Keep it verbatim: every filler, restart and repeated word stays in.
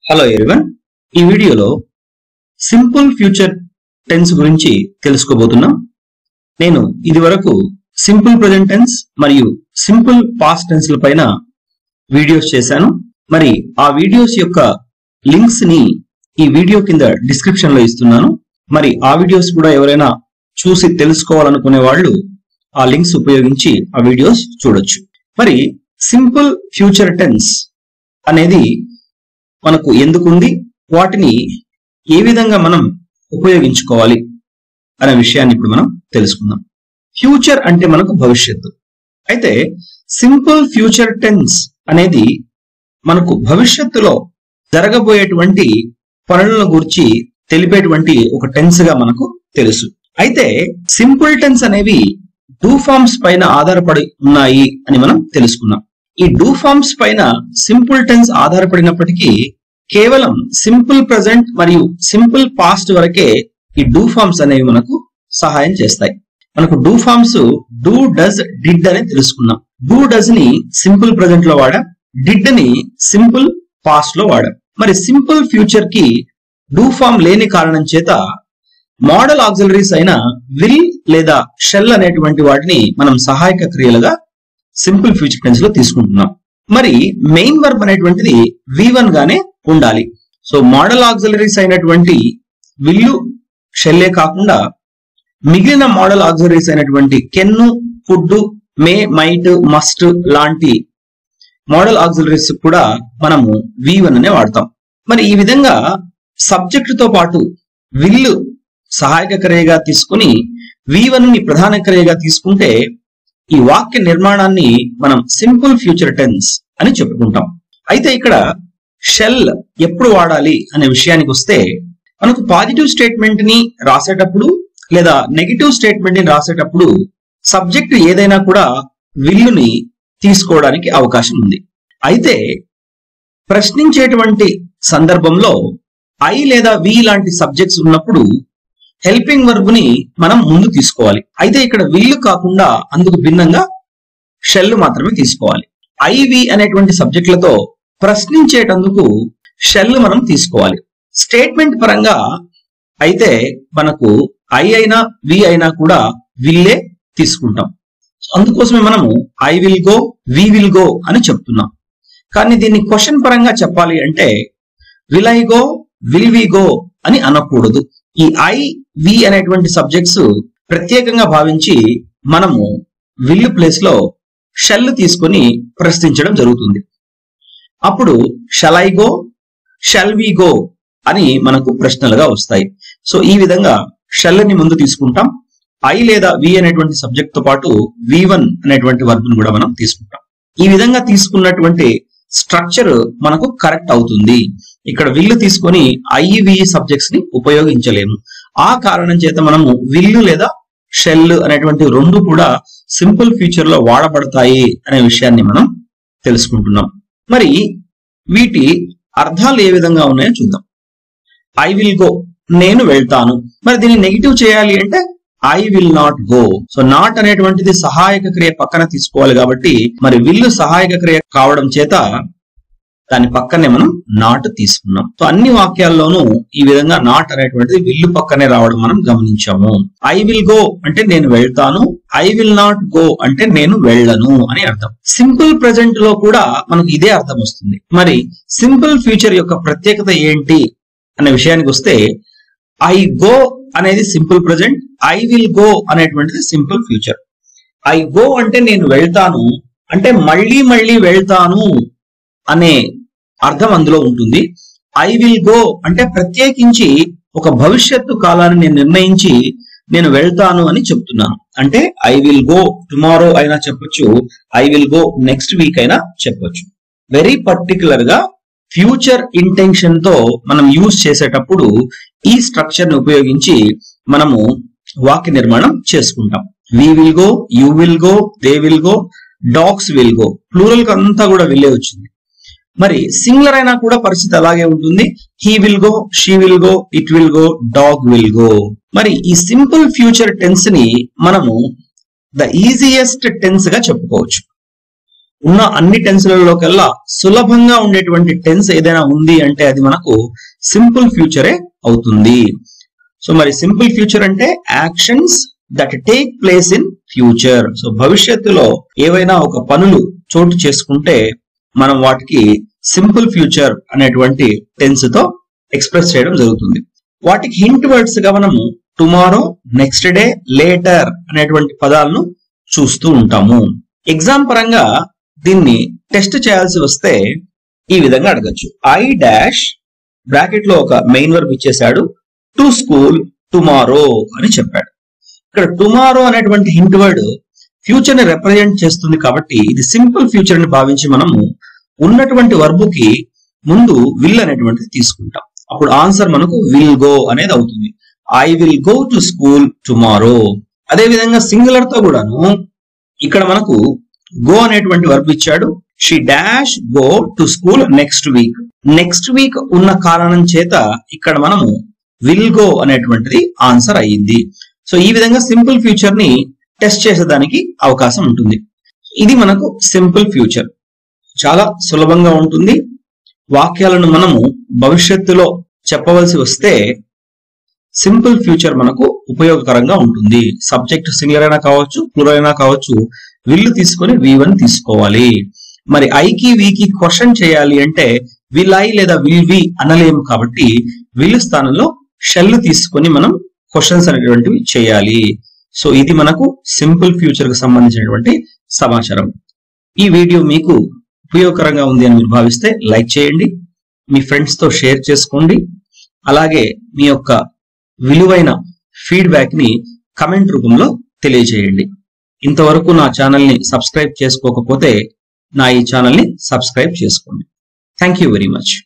Hello everyone, ఈ వీడియోలో simple future tense గురించి తెలుసుకోబోతున్నాం. నేను ఇది వరకు సింపుల్ ప్రెజెంట్ టెన్స్ మరియు సింపుల్ పాస్ట్ టెన్స్ ల పైన వీడియోస్ చేశాను. మరి ఆ వీడియోస్ యొక్క లింక్స్ ని ఈ వీడియో కింద డిస్క్రిప్షన్ లో ఇస్తున్నాను. మరి ఆ వీడియోస్ కూడా ఎవరైనా చూసి తెలుసుకోవాలనుకునే వాళ్ళు ఆ లింక్స్ ఉపయోగించి ఆ వీడియోస్ చూడొచ్చు. మరి సింపుల్ ఫ్యూచర్ టెన్స్ అనేది మనకు ఎందుకుంది, వాటిని ఏ విధంగా మనం ఉపయోగించుకోవాలి అనే విషయాన్ని ఇప్పుడు మనం తెలుసుకుందాం. ఫ్యూచర్ అంటే మనకు భవిష్యత్తు. అయితే సింపుల్ ఫ్యూచర్ టెన్స్ అనేది మనకు భవిష్యత్తులో జరగబోయేటువంటి పనులను గురించి తెలిపేటువంటి ఒక టెన్స్ గా మనకు తెలుసు. అయితే సింపుల్ టెన్స్ అనేవి డూ ఫార్మ్స్ పైన ఆధారపడి ఉన్నాయి అని మనం తెలుసుకున్నాం. ఈ డూ ఫార్మ్స్ పైన సింపుల్ టెన్స్ ఆధారపడినప్పటికీ కేవలం సింపుల్ ప్రెజెంట్ మరియు సింపుల్ పాస్ట్ వరకే ఈ డూ ఫార్మ్స్ అనేవి మనకు సహాయం చేస్తాయి. మనకు do forms do, does, did అని తెలుసుకున్నాం. డూ, డస్ ని సింపుల్ ప్రెజెంట్ లో వాడాం, డిడ్ ని సింపుల్ పాస్ట్ లో వాడాం. మరి సింపుల్ ఫ్యూచర్ కి డూ ఫార్మ్ లేని కారణం చేత మోడల్ ఆక్సిలరీస్ అయిన విల్ లేదా షెల్ అనేటువంటి వాటిని మనం సహాయక క్రియలుగా సింపుల్ ఫ్యూచర్ టెన్స్ లో తీసుకుంటున్నాం. మరి మెయిన్ వర్బ్ అనేటువంటిది వి వన్ గానే ఉండాలి. సో మోడల్ ఆక్సిలరీస్ అయినటువంటి విల్లు, షెల్లే కాకుండా మిగిలిన మోడల్ ఆక్సిలరీస్ అయినటువంటి can, could, may, might, must లాంటి మోడల్ ఆక్సిలరీస్ కూడా మనము వి వన్ అనే వాడతాం. మరి ఈ విధంగా సబ్జెక్ట్ తో పాటు విల్లు సహాయక క్రియగా తీసుకుని వి వన్ ని ప్రధాన క్రియగా తీసుకుంటే ఈ వాక్య నిర్మాణాన్ని మనం సింపుల్ ఫ్యూచర్ టెన్స్ అని చెప్పుకుంటాం. అయితే ఇక్కడ షెల్ ఎప్పుడు వాడాలి అనే విషయానికి వస్తే మనకు పాజిటివ్ స్టేట్మెంట్ ని రాసేటప్పుడు లేదా నెగిటివ్ స్టేట్మెంట్ ని రాసేటప్పుడు సబ్జెక్ట్ ఏదైనా కూడా విల్లుని తీసుకోవడానికి అవకాశం ఉంది. అయితే ప్రశ్నించేటువంటి సందర్భంలో ఐ లేదా వి లాంటి సబ్జెక్ట్స్ ఉన్నప్పుడు హెల్పింగ్ వర్బ్ ని మనం ముందు తీసుకోవాలి. అయితే ఇక్కడ విల్లు కాకుండా అందుకు భిన్నంగా షెల్ మాత్రమే తీసుకోవాలి. ఐ, వి అనేటువంటి సబ్జెక్టులతో ప్రశ్నించేటందుకు షెల్ మనం తీసుకోవాలి. స్టేట్మెంట్ పరంగా అయితే మనకు ఐ అయినా వి అయినా కూడా విల్లే తీసుకుంటాం. అందుకోసమే మనము I will go, we will go అని చెప్తున్నాం. కానీ దీన్ని క్వశ్చన్ పరంగా చెప్పాలి అంటే will I go, will we go అని అనకూడదు. ఈ ఐ, వి అనేటువంటి సబ్జెక్ట్స్ ప్రత్యేకంగా భావించి మనము విల్ ప్లేస్ లో షెల్ తీసుకొని ప్రశ్నించడం జరుగుతుంది. అప్పుడు shall I go, shall we go అని మనకు ప్రశ్నలుగా వస్తాయి. సో ఈ విధంగా షెల్ ని ముందు తీసుకుంటాం. ఐ లేదా వి అనేటువంటి సబ్జెక్ట్ తో పాటు వి వన్ అనేటువంటి వర్బ్ ను కూడా మనం తీసుకుంటాం. ఈ విధంగా తీసుకున్నటువంటి స్ట్రక్చర్ మనకు కరెక్ట్ అవుతుంది. ఇక్కడ విల్లు తీసుకొని ఐ, వి సబ్జెక్ట్స్ ని ఉపయోగించలేము. ఆ కారణం చేత మనము విల్లు లేదా షెల్ అనేటువంటి రెండు కూడా సింపుల్ ఫ్యూచర్ లో వాడబడతాయి అనే విషయాన్ని మనం తెలుసుకుంటున్నాం. మరి వీటి అర్థాలు ఏ విధంగా ఉన్నాయో చూద్దాం. ఐ విల్ గో, నేను వెళ్తాను. మరి దీన్ని నెగిటివ్ చేయాలి అంటే I will not go. So not అనేటువంటిది సహాయక క్రియ పక్కన తీసుకోవాలి కాబట్టి మరి విల్లు సహాయక క్రియ కావడం చేత దాని పక్కనే మనం నాట్ తీసుకున్నాం. సో అన్ని వాక్యాల్లోనూ ఈ విధంగా నాట్ అనేటువంటిది విల్లు పక్కనే రావడం మనం గమనించాము. ఐ విల్ గో అంటే నేను వెళ్తాను, ఐ విల్ నాట్ గో అంటే నేను వెళ్ళను అని అర్థం. సింపుల్ ప్రెజెంట్ లో కూడా మనకు ఇదే అర్థం వస్తుంది. మరి సింపుల్ ఫ్యూచర్ యొక్క ప్రత్యేకత ఏంటి అనే విషయానికి వస్తే ఐ గో అనేది simple present, I will go అనేటువంటిది సింపుల్ ఫ్యూచర్. ఐ గో అంటే నేను వెళ్తాను, అంటే మళ్ళీ మళ్ళీ వెళ్తాను అనే అర్థం అందులో ఉంటుంది. ఐ విల్ గో అంటే ప్రత్యేకించి ఒక భవిష్యత్తు కాలాన్ని నేను నిర్ణయించి నేను వెళ్తాను అని చెప్తున్నాను. అంటే ఐ విల్ గో టుమారో అయినా చెప్పొచ్చు, I will go next week అయినా చెప్పొచ్చు. వెరీ పర్టికులర్ గా ఫ్యూచర్ ఇంటెన్షన్ తో మనం యూజ్ చేసేటప్పుడు ఈ స్ట్రక్చర్ ని ఉపయోగించి మనము వాక్య నిర్మాణం చేసుకుంటాం. We will go, you will go, they will go, dogs will go. Plural కి అంతా కూడా విల్లే వచ్చింది. మరి సింగులర్ అయినా కూడా పరిస్థితి అలాగే ఉంటుంది. He will go, she will go, it will go, dog will go. మరి ఈ సింపుల్ ఫ్యూచర్ టెన్స్ ని మనము ద ఈజియెస్ట్ టెన్స్ గా చెప్పుకోవచ్చు. ఉన్న అన్ని టెన్స్లలో కల్లా సులభంగా ఉండేటువంటి టెన్స్ ఏదైనా ఉంది అంటే అది మనకు సింపుల్ ఫ్యూచరే అవుతుంది. సో మరి సింపుల్ ఫ్యూచర్ అంటే actions that take place in future. So భవిష్యత్తులో ఏవైనా ఒక పనులు చోటు చేసుకుంటే మనం వాటికి సింపుల్ ఫ్యూచర్ అనేటువంటి టెన్స్ తో ఎక్స్ప్రెస్ చేయడం జరుగుతుంది. వాటికి హింట్ వర్డ్స్ గా మనము టుమారో, నెక్స్ట్ డే, లేటర్ అనేటువంటి పదాలను చూస్తూ ఉంటాము. ఎగ్జామ్ పరంగా దీన్ని టెస్ట్ చేయాల్సి వస్తే ఈ విధంగా అడగచ్చు. ఐ డాష్ బ్రాకెట్ లో ఒక మెయిన్ వర్బ్ ఇచ్చేసాడు, టు స్కూల్ టుమారో అని చెప్పాడు. ఇక్కడ టుమారో అనేటువంటి హింట్ వర్డ్ ఫ్యూచర్ ని రిప్రజెంట్ చేస్తుంది కాబట్టి ఇది సింపుల్ ఫ్యూచర్ అని భావించి మనము ఉన్నటువంటి వర్బుకి ముందు విల్ అనేటువంటిది తీసుకుంటాం. అప్పుడు ఆన్సర్ మనకు విల్ గో అనేది అవుతుంది. I will go to school tomorrow. అదే విధంగా సింగులర్ తో కూడాను ఇక్కడ మనకు గో అనేటువంటి వర్బ్ ఇచ్చాడు. She dash go to school next week. Next week ఉన్న కారణం చేత ఇక్కడ మనము విల్ గో అనేటువంటిది ఆన్సర్ అయ్యింది. సో ఈ విధంగా సింపుల్ ఫ్యూచర్ ని టెస్ట్ చేసేదానికి అవకాశం ఉంటుంది. ఇది మనకు సింపుల్ ఫ్యూచర్. చాలా సులభంగా ఉంటుంది. వాక్యాలను మనము భవిష్యత్తులో చెప్పవలసి వస్తే సింపుల్ ఫ్యూచర్ మనకు ఉపయోగకరంగా ఉంటుంది. సబ్జెక్ట్ సింగులర్ అయినా కావచ్చు, ప్లూరల్ అయినా కావచ్చు. విల్ తీసుకొని వి వన్ తీసుకోవాలి. మరి ఐకి వీకి క్వశ్చన్ చేయాలి అంటే విల్ ఐ లేదా విల్ వి అనలేము కాబట్టి విల్ స్థానంలో షెల్ తీసుకొని మనం క్వశ్చన్స్ అనేటువంటివి చేయాలి. సో ఇది మనకు సింపుల్ ఫ్యూచర్ కు సంబంధించినటువంటి సమాచారం. ఈ వీడియో మీకు ఉపయోగకరంగా ఉంది అని మీరు భావిస్తే లైక్ చేయండి, మీ ఫ్రెండ్స్ తో షేర్ చేసుకోండి. అలాగే మీ యొక్క విలువైన ఫీడ్బ్యాక్ ని కమెంట్ రూపంలో తెలియజేయండి. ఇంతవరకు నా ఛానల్ ని సబ్స్క్రైబ్ చేసుకోకపోతే నా ఈ ఛానల్ ని సబ్స్క్రైబ్ చేసుకోండి. Thank you very much.